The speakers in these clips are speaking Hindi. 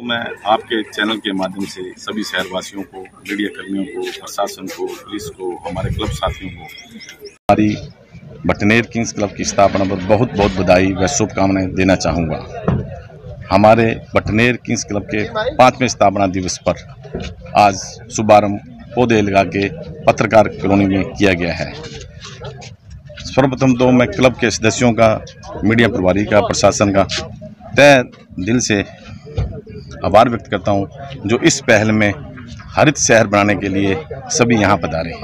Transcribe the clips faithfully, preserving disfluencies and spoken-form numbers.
तो मैं आपके चैनल के माध्यम से सभी शहरवासियों को, मीडिया कर्मियों को, प्रशासन को, पुलिस को, हमारे क्लब साथियों को हमारी बटनेर किंग्स क्लब की स्थापना पर बहुत बहुत बधाई व शुभकामनाएं देना चाहूँगा। हमारे बटनेर किंग्स क्लब के पाँचवें स्थापना दिवस पर आज शुभारंभ पौधे लगा के पत्रकार कॉलोनी में किया गया है। सर्वप्रथम तो मैं क्लब के सदस्यों का, मीडिया प्रभारी का, प्रशासन का तहे दिल से आभार व्यक्त करता हूं, जो इस पहल में हरित शहर बनाने के लिए सभी यहां पधारे।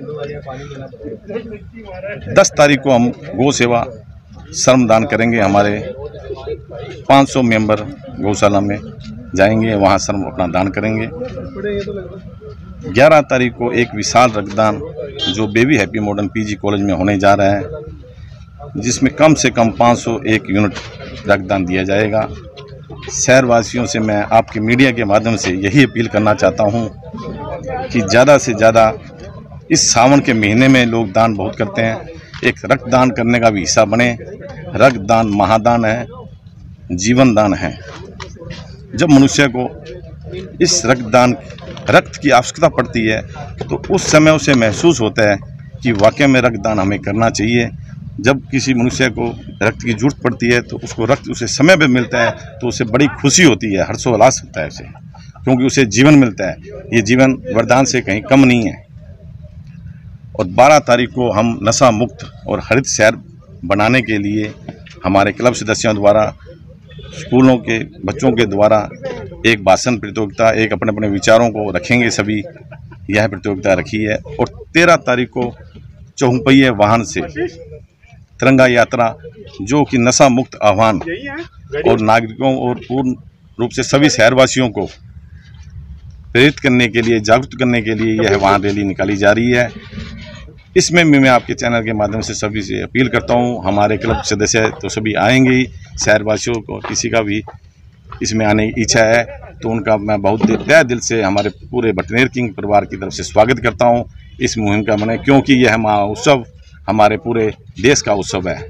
दस तारीख को हम गौ सेवा श्रमदान करेंगे। हमारे पाँच सौ मेंबर गौशाला में जाएंगे, वहां श्रम अपना दान करेंगे। ग्यारह तारीख को एक विशाल रक्तदान जो Baby Happy Modern PG college में होने जा रहा है, जिसमें कम से कम पाँच सौ एक यूनिट रक्तदान दिया जाएगा। शहरवासियों से मैं आपके मीडिया के माध्यम से यही अपील करना चाहता हूं कि ज़्यादा से ज़्यादा इस सावन के महीने में लोग दान बहुत करते हैं, एक रक्तदान करने का भी हिस्सा बने। रक्तदान महादान है, जीवन दान है। जब मनुष्य को इस रक्तदान रक्त की आवश्यकता पड़ती है तो उस समय उसे महसूस होता है कि वाकई में रक्तदान हमें करना चाहिए। जब किसी मनुष्य को रक्त की जरूरत पड़ती है तो उसको रक्त उसे समय पे मिलता है तो उसे बड़ी खुशी होती है, हर्षोल्लास होता है उसे, क्योंकि उसे जीवन मिलता है। ये जीवन वरदान से कहीं कम नहीं है। और बारह तारीख को हम नशा मुक्त और हरित शहर बनाने के लिए हमारे क्लब सदस्यों द्वारा, स्कूलों के बच्चों के द्वारा एक भाषण प्रतियोगिता, एक अपने अपने विचारों को रखेंगे। सभी यह प्रतियोगिता रखी है। और तेरह तारीख को चौपहिया वाहन से तिरंगा यात्रा, जो कि नशा मुक्त आह्वान और नागरिकों और पूर्ण रूप से सभी शहरवासियों को प्रेरित करने के लिए, जागरूक करने के लिए यह वाहन रैली निकाली जा रही है। इसमें भी मैं आपके चैनल के माध्यम से सभी से अपील करता हूं, हमारे क्लब सदस्य तो सभी आएंगे ही, शहरवासियों को किसी का भी इसमें आने की इच्छा है तो उनका मैं बहुत तहे दिल से हमारे पूरे बटनेर किंग परिवार की तरफ से स्वागत करता हूं इस मुहिम का मने, क्योंकि यह महोत्सव हमारे पूरे देश का उत्सव है।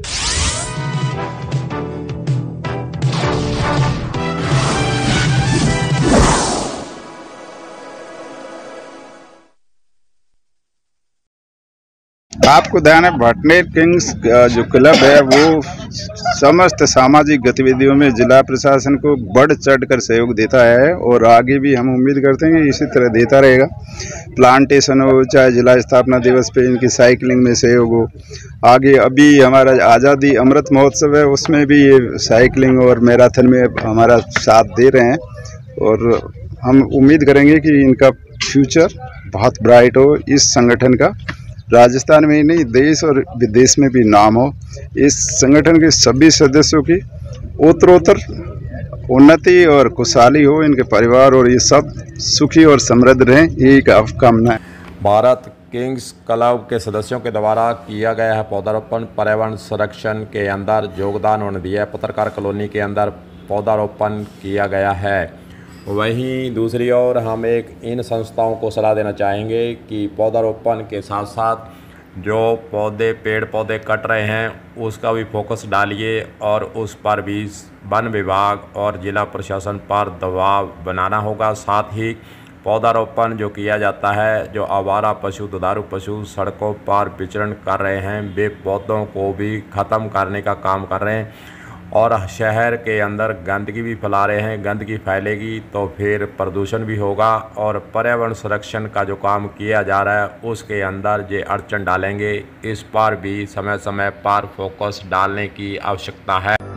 आपको ध्यान है, बटनेर किंग्स जो क्लब है वो समस्त सामाजिक गतिविधियों में जिला प्रशासन को बढ़ चढ़ कर सहयोग देता है और आगे भी हम उम्मीद करते हैं कि इसी तरह देता रहेगा। प्लांटेशन हो, चाहे जिला स्थापना दिवस पे इनकी साइकिलिंग में सहयोग हो, आगे अभी हमारा आज़ादी अमृत महोत्सव है उसमें भी ये साइकिलिंग और मैराथन में हमारा साथ दे रहे हैं। और हम उम्मीद करेंगे कि इनका फ्यूचर बहुत ब्राइट हो, इस संगठन का राजस्थान में ही नहीं देश और विदेश में भी नाम हो। इस संगठन के सभी सदस्यों की उत्तरोत्तर उन्नति और खुशहाली हो, इनके परिवार और ये सब सुखी और समृद्ध रहें, यही कामना है। भारत किंग्स क्लब के सदस्यों के द्वारा किया गया है पौधारोपण। पर्यावरण संरक्षण के अंदर योगदान उन्होंने दिया है। पत्रकार कॉलोनी के अंदर पौधारोपण किया गया है। वहीं दूसरी ओर हम एक इन संस्थाओं को सलाह देना चाहेंगे कि पौधारोपण के साथ साथ जो पौधे पेड़ पौधे कट रहे हैं उसका भी फोकस डालिए और उस पर भी वन विभाग और जिला प्रशासन पर दबाव बनाना होगा। साथ ही पौधारोपण जो किया जाता है, जो आवारा पशु, दुधारू पशु सड़कों पर विचरण कर रहे हैं, वे पौधों को भी ख़त्म करने का काम कर रहे हैं और शहर के अंदर गंदगी भी फैला रहे हैं। गंदगी फैलेगी तो फिर प्रदूषण भी होगा और पर्यावरण संरक्षण का जो काम किया जा रहा है उसके अंदर ये अड़चन डालेंगे। इस पर भी समय समय पर फोकस डालने की आवश्यकता है।